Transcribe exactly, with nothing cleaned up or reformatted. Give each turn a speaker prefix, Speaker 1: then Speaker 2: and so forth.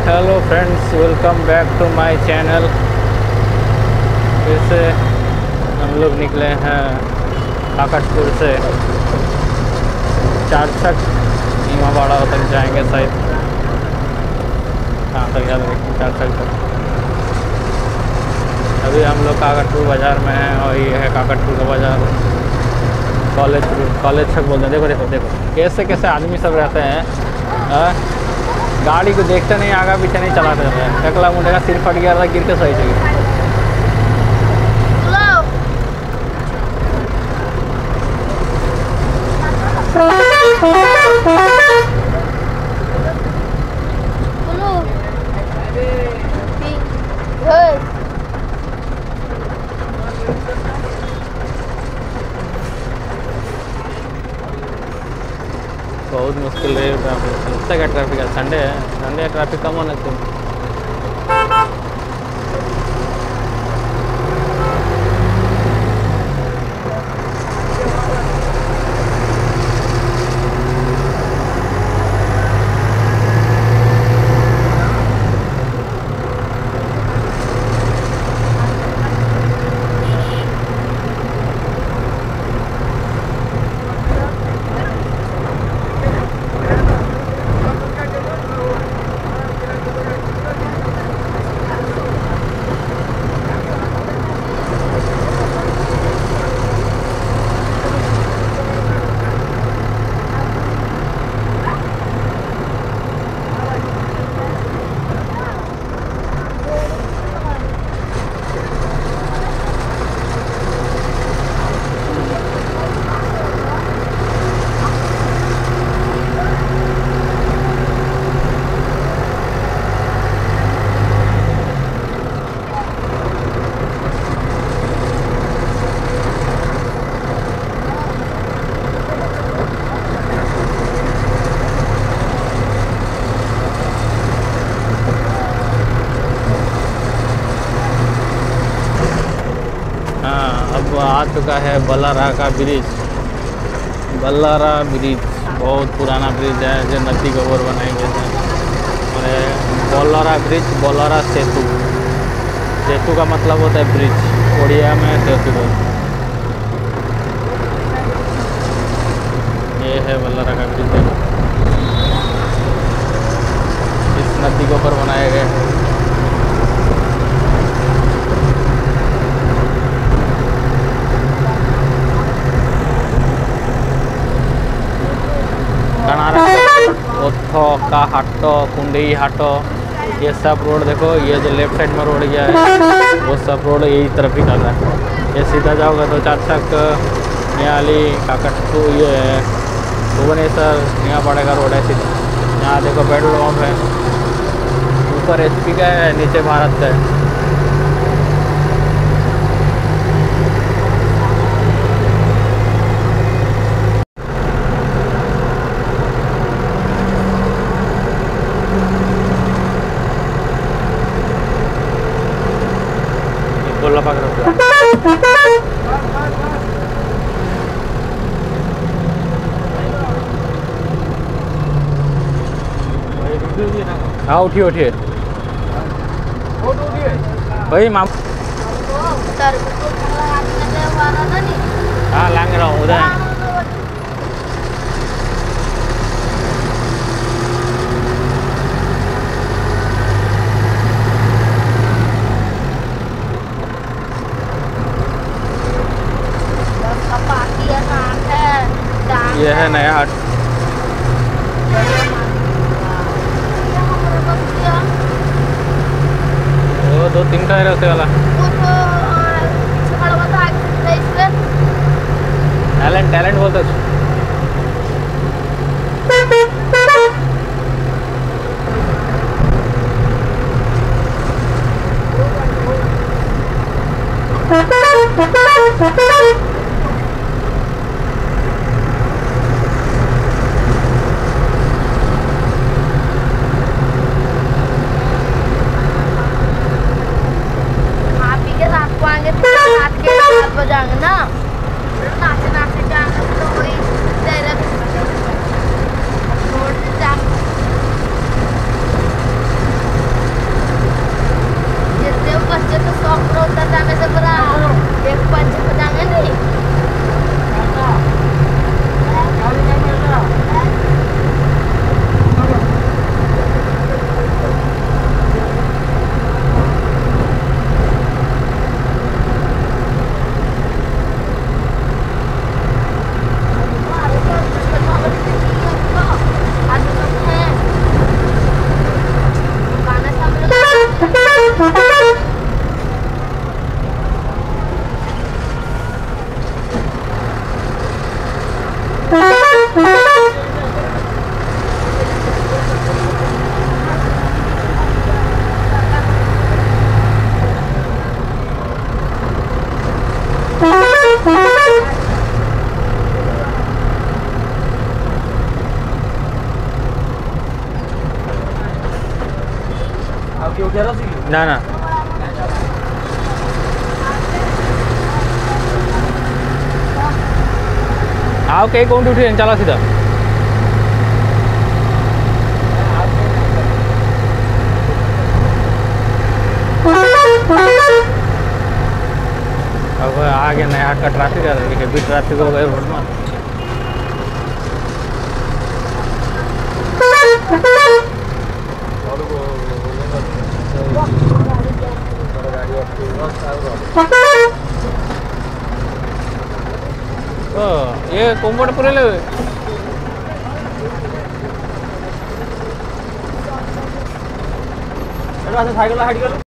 Speaker 1: Hello friends, welcome back to my channel. फिर से हम लोग निकले हैं काकटपुर से चारचक इमामबाड़ा तक जाएंगे शायद। कहाँ तक याद रखें, चारचक तक। अभी हम लोग काकटपुर बाज़ार में हैं और ये है काकटपुर का बाज़ार। कॉलेज कॉलेज तक बोलते हैं। देखो देखो देखो कैसे कैसे आदमी सब रहते हैं। आ? गाड़ी को देखते नहीं, आगे पीछे नहीं चलाते रहते। टकला मुंडे का सिर फट गया था, गिर के सही जगह। बहुत मुश्किल है ट्रैफिक। लगता है ट्रैफिक है, संडे है, संडे ट्रैफिक कम होना चाहिए। आ चुका है बल्लारा का ब्रिज। बल्लारा ब्रिज बहुत पुराना ब्रिज है जो नदी के ऊपर बनाए गए थे। बल्लारा ब्रिज, बल्लारा सेतु। सेतु का मतलब होता है ब्रिज, उड़िया में सेतु बोलते हैं। ये है बल्लारा का ब्रिज, इस नदी के ऊपर बनाए गए हैं। ओथो का हाटो, कुंडई हाटो, ये सब रोड देखो। ये जो लेफ्ट साइड में रोड गया है वो सब रोड यही तरफ ही कर रहा है। ये सीधा जाओगे तो चारचक, न्याली, काकटपुर, ये भुवनेश्वर, यहाँ पड़ेगा रोड है सीधा। यहाँ देखो पेट्रोल पंप है, ऊपर एच पी का है, नीचे भारत का है। बोला पाक हाँ उठिए उठिए भाई माम हाँ लांगे रहा हूँ उधर। ये है नया हाट। वो दो तीन टायर होते वाला टैलेंट टैलेंट बोलते
Speaker 2: बजाएंगे ना, नाचे नाचे जाएंगे तो वही
Speaker 1: ना ना आओ कहीं कौन उठी चला सीधा अब आगे नया का ट्रैफिक है हेवी ट्रैफिक हो गया रोड में ओ ये कोमट पूरे ले साइकिल हाइड कर